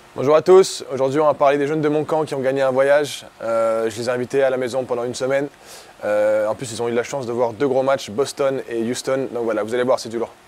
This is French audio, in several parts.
Bonjour à tous, aujourd'hui on va parler des jeunes de mon camp qui ont gagné un voyage. Je les ai invités à la maison pendant une semaine. En plus ils ont eu la chance de voir deux gros matchs, Boston et Houston. Donc voilà, vous allez voir, c'est du lourd.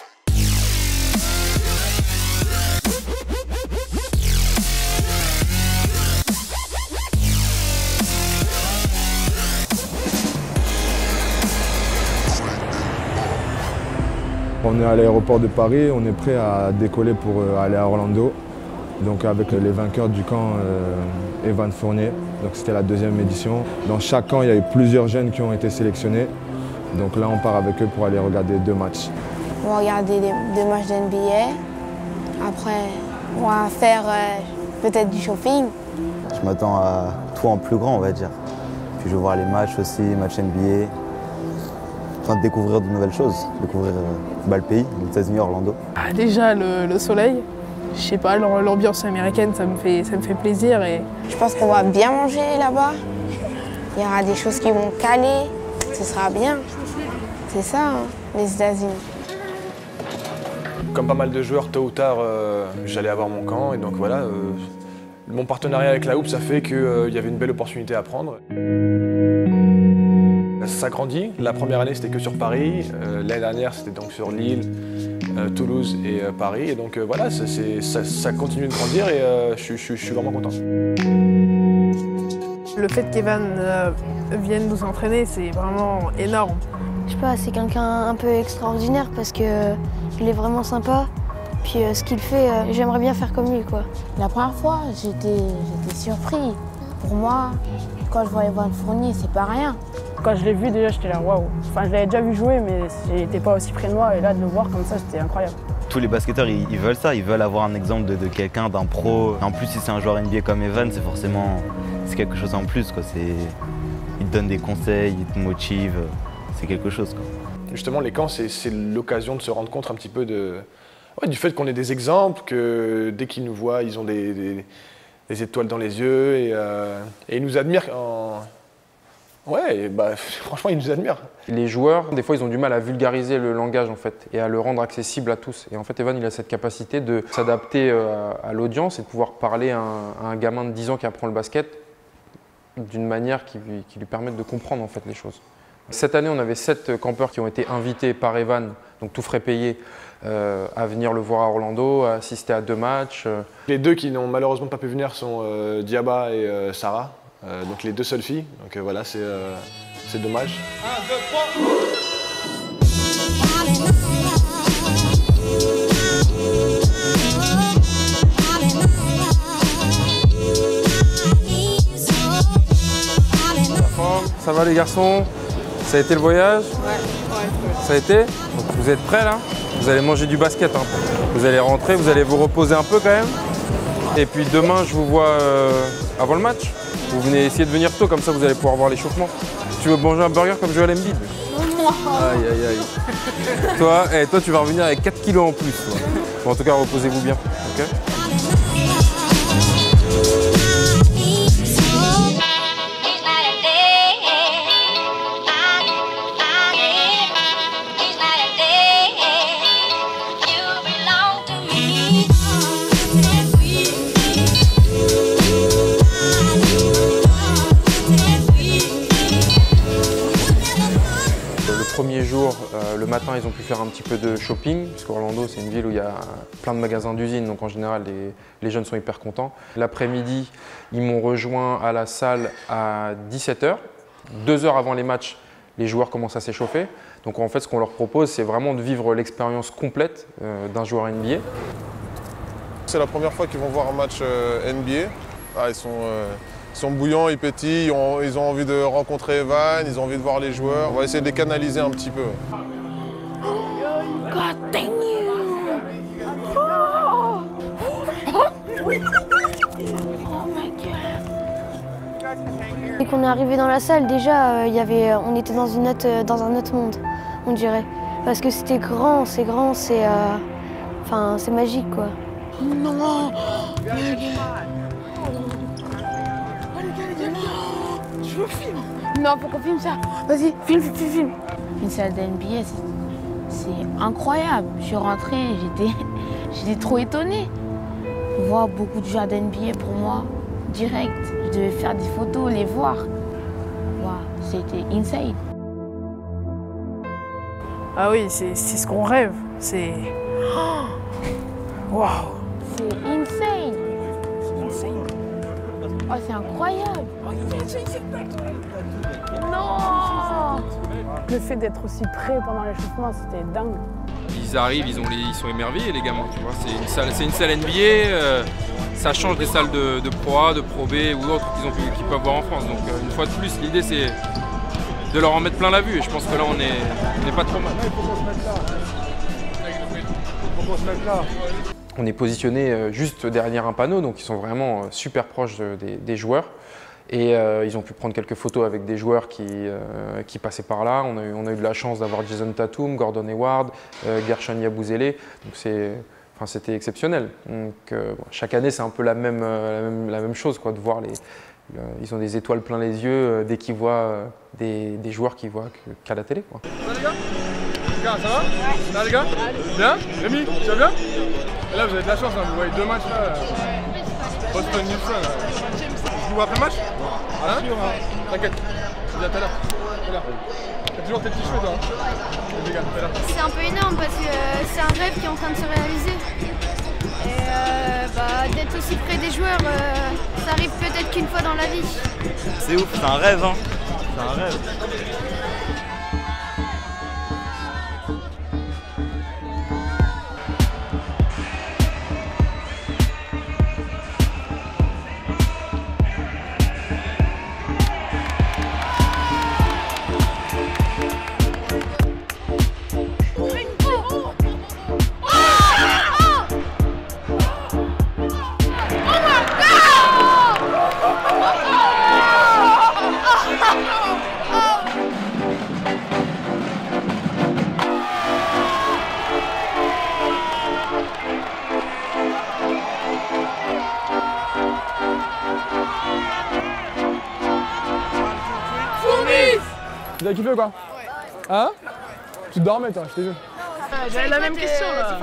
On est à l'aéroport de Paris, on est prêt à décoller pour aller à Orlando. Donc avec les vainqueurs du camp Evan Fournier. Donc c'était la deuxième édition. Dans chaque camp, il y a eu plusieurs jeunes qui ont été sélectionnés. Donc là, on part avec eux pour aller regarder deux matchs. On va regarder deux matchs d'NBA. Après, on va faire peut-être du shopping. Je m'attends à tout en plus grand, on va dire. Puis je vais voir les matchs aussi, matchs NBA. Enfin, de découvrir de nouvelles choses, découvrir le pays, les États-Unis, Orlando. Déjà le soleil, je sais pas, l'ambiance américaine, ça me fait plaisir. Et... Je pense qu'on va bien manger là-bas. Il y aura des choses qui vont caler, ce sera bien. C'est ça, hein, les États-Unis. Comme pas mal de joueurs, tôt ou tard, j'allais avoir mon camp et donc voilà. Mon partenariat avec la Hoops a fait qu'il y avait une belle opportunité à prendre. Ça grandit. La première année, c'était que sur Paris. L'année dernière, c'était donc sur Lille, Toulouse et Paris. Et donc voilà, ça continue de grandir et je suis vraiment content. Le fait qu'Evan vienne nous entraîner, c'est vraiment énorme. Je sais pas, c'est quelqu'un un peu extraordinaire parce qu'il est vraiment sympa. Puis ce qu'il fait, j'aimerais bien faire comme lui, quoi. La première fois, j'étais surpris. Pour moi, quand je vois Evan Fournier, c'est pas rien. Quand je l'ai vu déjà, j'étais là, waouh. Enfin, je l'avais déjà vu jouer, mais j'étais pas aussi près de moi. Et là, de le voir comme ça, c'était incroyable. Tous les basketteurs, ils veulent ça, ils veulent avoir un exemple de quelqu'un, d'un pro. En plus, si c'est un joueur NBA comme Evan, c'est forcément quelque chose en plus, quoi. Il te donne des conseils, il te motive, c'est quelque chose, quoi. Justement, les camps, c'est l'occasion de se rendre compte un petit peu du fait qu'on ait des exemples, que dès qu'ils nous voient, ils ont des étoiles dans les yeux et ils nous admirent. Ouais, bah, franchement, ils nous admirent. Les joueurs, des fois, ils ont du mal à vulgariser le langage en fait et à le rendre accessible à tous. Et en fait, Evan, il a cette capacité de s'adapter à l'audience et de pouvoir parler à un gamin de 10 ans qui apprend le basket d'une manière qui lui permette de comprendre en fait les choses. Cette année, on avait 7 campeurs qui ont été invités par Evan, donc tout frais payé, à venir le voir à Orlando, à assister à 2 matchs. Les deux qui n'ont malheureusement pas pu venir sont Diaba et Sarah, donc les 2 seules filles. Donc voilà, c'est dommage. 1, 2, 3. Ça va les garçons? Ça a été le voyage? Ouais. Ça a été? Donc, vous êtes prêts là? Vous allez manger du basket, hein. Vous allez rentrer, vous allez vous reposer un peu quand même. Et puis demain, je vous vois avant le match. Vous venez essayer de venir tôt, comme ça vous allez pouvoir voir l'échauffement. Tu veux manger un burger comme Joel Embiid? Aïe aïe aïe. Toi, tu vas revenir avec 4 kilos en plus. Bon, en tout cas, reposez-vous bien. Okay. Premier jour, le matin, ils ont pu faire un petit peu de shopping, parce qu'Orlando, c'est une ville où il y a plein de magasins d'usines, donc en général, les jeunes sont hyper contents. L'après-midi, ils m'ont rejoint à la salle à 17 h. 2 heures avant les matchs, les joueurs commencent à s'échauffer. Donc en fait, ce qu'on leur propose, c'est vraiment de vivre l'expérience complète d'un joueur NBA. C'est la première fois qu'ils vont voir un match NBA. Ah, ils sont bouillants, ils pétillent, ils ont envie de rencontrer Evan, ils ont envie de voir les joueurs. On va essayer de les canaliser un petit peu. God dang you! Oh my God! Dès qu'on est arrivé dans la salle, déjà, on était dans un autre monde, on dirait. Parce que c'était grand, c'est magique, quoi. Non! Je veux filmer. Non, faut qu'on filme ça. Vas-y, filme. Une salle d'NBA, c'est incroyable. Je suis rentrée, j'étais trop étonnée. vois beaucoup de joueurs d'NBA pour moi, direct. Je devais faire des photos, les voir. Wow, c'était insane. Ah oui, c'est ce qu'on rêve. C'est... Waouh! C'est insane. Oh, c'est incroyable. Non! Le fait d'être aussi près pendant l'échauffement, c'était dingue. Ils arrivent, ils sont émerveillés les gamins, tu vois. C'est une salle NBA, ça change des salles de Pro A, de Pro B ou autres qu'ils peuvent voir en France. Donc une fois de plus, l'idée c'est de leur en mettre plein la vue et je pense que là on est pas trop mal. On est positionné juste derrière un panneau, donc ils sont vraiment super proches des joueurs. Et ils ont pu prendre quelques photos avec des joueurs qui passaient par là. On a eu de la chance d'avoir Jason Tatum, Gordon Hayward, Gershon Yabusele. Donc c'était exceptionnel. Donc, chaque année, c'est un peu la même chose, quoi, de voir ils ont des étoiles plein les yeux dès qu'ils voient des joueurs qu'ils voient qu'à la télé, quoi. Ça va les gars? Les gars, ça va? Ouais. Ça va les gars? Bien? Rémi, tu vas bien? Et là, vous avez de la chance, hein, vous voyez 2 matchs là. Boston Nixon. Tu joues après le match? Hein? T'inquiète, je viens tout à l'heure. T'as toujours tes petits cheveux toi, hein? C'est un peu énorme parce que c'est un rêve qui est en train de se réaliser. Et d'être aussi près des joueurs, ça arrive peut-être qu'une fois dans la vie. C'est ouf, c'est un rêve, hein. C'est un rêve. Tu as kiffé ou quoi? Hein? Tu dormais toi, je t'ai vu. J'avais la même question là.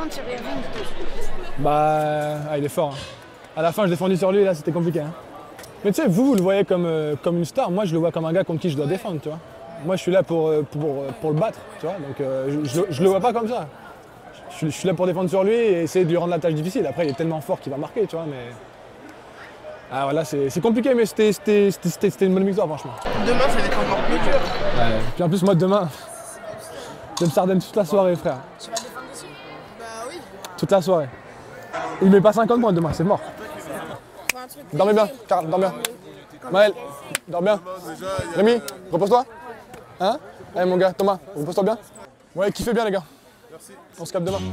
Bah, il est fort. Hein. À la fin, je défendis sur lui et là, c'était compliqué. Hein. Mais tu sais, vous le voyez comme une star. Moi, je le vois comme un gars contre qui je dois défendre, tu vois. Moi, je suis là pour le battre, tu vois. Donc, je le vois pas comme ça. Je suis là pour défendre sur lui et essayer de lui rendre la tâche difficile. Après, il est tellement fort qu'il va marquer, tu vois. Mais ah voilà, c'est compliqué, mais c'était une bonne victoire, franchement. Demain, ça va être encore plus dur. Ouais. Puis en plus, moi, demain, je me sardine toute la soirée, frère. Tu vas défendre dessus? Bah oui. Toute la soirée. Il met pas 50 points demain, c'est mort. Dormez bien, Karl, dors bien. Maël, dors bien. Rémi, repose-toi. Hein? Allez mon gars, Thomas, repose-toi bien. Ouais, kiffez bien les gars. Merci. On se capte demain.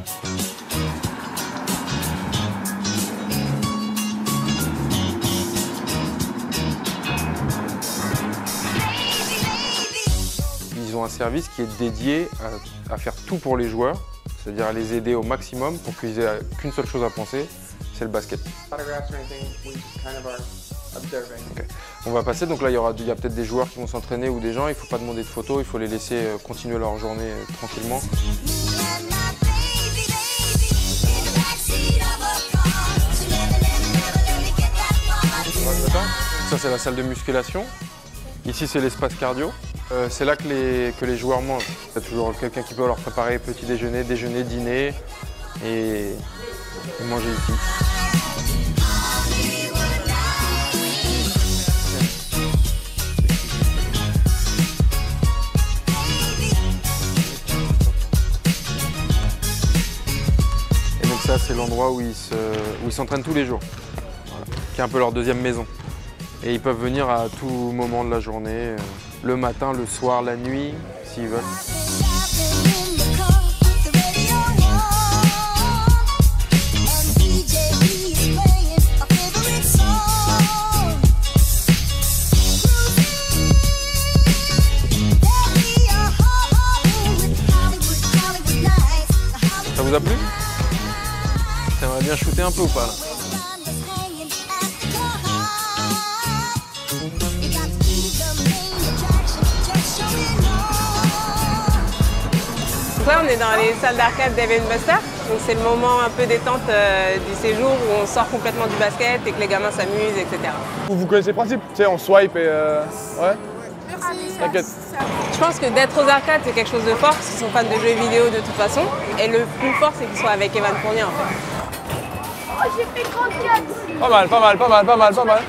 Ils ont un service qui est dédié à faire tout pour les joueurs, c'est-à-dire à les aider au maximum pour qu'ils aient qu'une seule chose à penser, c'est le basket. Okay. On va passer, donc là il y a peut-être des joueurs qui vont s'entraîner ou des gens, il ne faut pas demander de photos, il faut les laisser continuer leur journée tranquillement. Ça c'est la salle de musculation. Ici c'est l'espace cardio. C'est là que les joueurs mangent. Il y a toujours quelqu'un qui peut leur préparer petit déjeuner, déjeuner, dîner et manger ici. Et donc ça c'est l'endroit où ils s'entraînent tous les jours, voilà, qui est un peu leur deuxième maison. Et ils peuvent venir à tout moment de la journée, le matin, le soir, la nuit, s'ils veulent. Ça vous a plu? T'aimerais bien shooter un peu ou pas là? Donc là, on est dans les salles d'arcade d'Evan Buster. Donc c'est le moment un peu détente du séjour où on sort complètement du basket et que les gamins s'amusent, etc. Vous connaissez le principe, tu sais, on swipe et ouais. T'inquiète. Je pense que d'être aux arcades, c'est quelque chose de fort, parce qu'ils sont fans de jeux vidéo de toute façon. Et le plus fort, c'est qu'ils soient avec Evan Fournier, en fait. Oh, j'ai fait 34. Pas mal, pas mal, pas mal, pas mal, pas mal.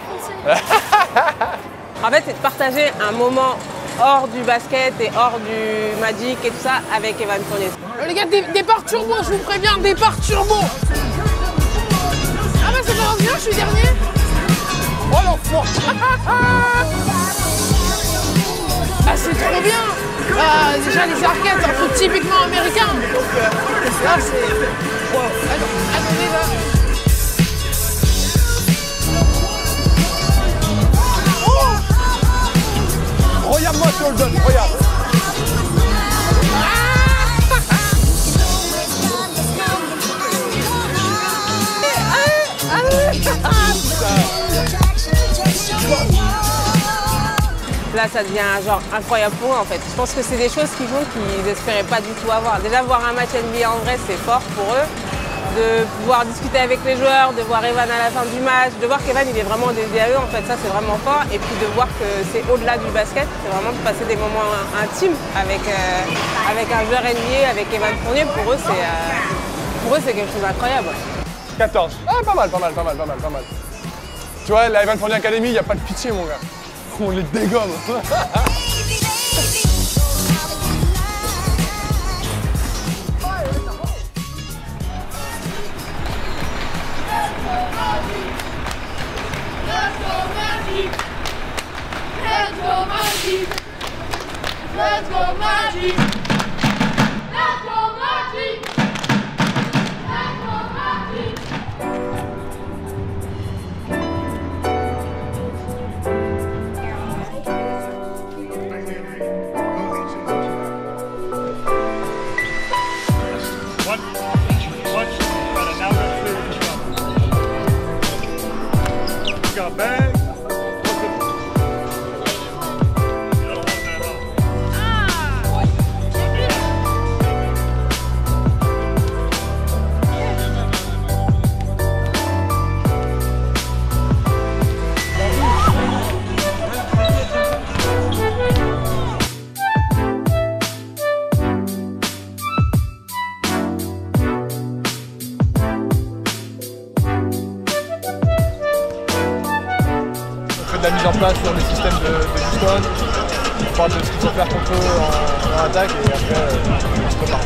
En fait, c'est de partager un moment hors du basket et hors du Magic et tout ça avec Evan Fournier. Les gars, départ turbo, je vous préviens, départ turbo. Ah bah ça commence bien, je suis dernier. Oh l'enfant. Ah c'est trop bien. Déjà les arcades, c'est un truc typiquement américain. Donc là c'est... Wow. Attendez là. Regarde-moi sur le gun, regarde. Là, ça devient genre incroyable pour eux en fait. Je pense que c'est des choses qu'ils font qu'ils n'espéraient pas du tout avoir. Déjà, voir un match NBA en vrai, c'est fort pour eux. De pouvoir discuter avec les joueurs, de voir Evan à la fin du match, de voir qu'Evan il est vraiment dédié à eux, en fait, ça c'est vraiment fort. Et puis de voir que c'est au-delà du basket, c'est vraiment de passer des moments intimes avec un joueur NBA, avec Evan Fournier. Pour eux, c'est quelque chose d'incroyable. 14. Ah, pas mal, pas mal, pas mal, pas mal, pas mal. Tu vois, la Evan Fournier Academy, il n'y a pas de pitié, mon gars. On les dégomme. Let's go Magic! Let's go Magic! Let's go Magic! Let's go Magic! Watch, but now we're clear with the trouble. Got bag. De la mise en place sur les systèmes de Houston, on parle de ce qu'il faut faire contre eux en attaque et après on se prépare.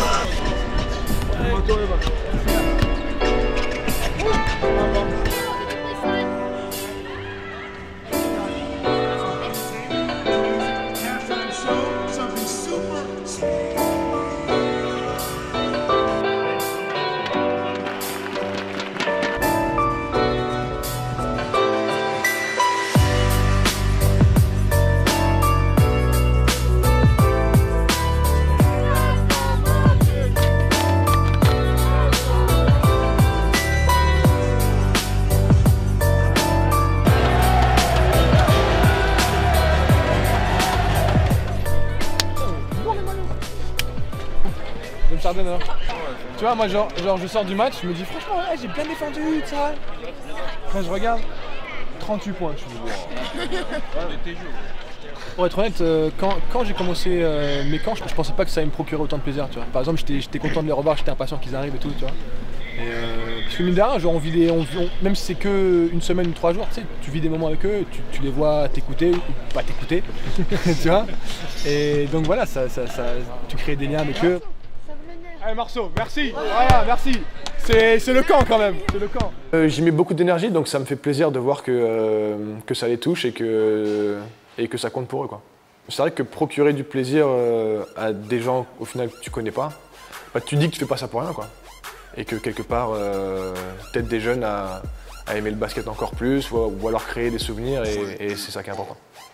Tu vois, moi, genre, je sors du match, je me dis franchement, ouais, j'ai bien défendu, ça. Quand je regarde, 38 points, je me dis, wow. Pour être honnête, quand j'ai commencé mes camps, je pensais pas que ça allait me procurer autant de plaisir, tu vois. Par exemple, j'étais content de les revoir, j'étais impatient qu'ils arrivent et tout, tu vois. Et parce que mine de rien, genre, même si c'est que une semaine ou 3 jours, tu sais, tu vis des moments avec eux, tu les vois t'écouter ou pas t'écouter, tu vois. Et donc voilà, tu crées des liens avec eux. Allez Marceau, merci. Voilà, merci. C'est le camp quand même, c'est le camp. J'y mets beaucoup d'énergie, donc ça me fait plaisir de voir que ça les touche et que ça compte pour eux, quoi. C'est vrai que procurer du plaisir à des gens au final que tu connais pas, bah, tu dis que tu fais pas ça pour rien, quoi. Et que quelque part, t'aides des jeunes à aimer le basket encore plus ou alors créer des souvenirs et c'est ça qui est important.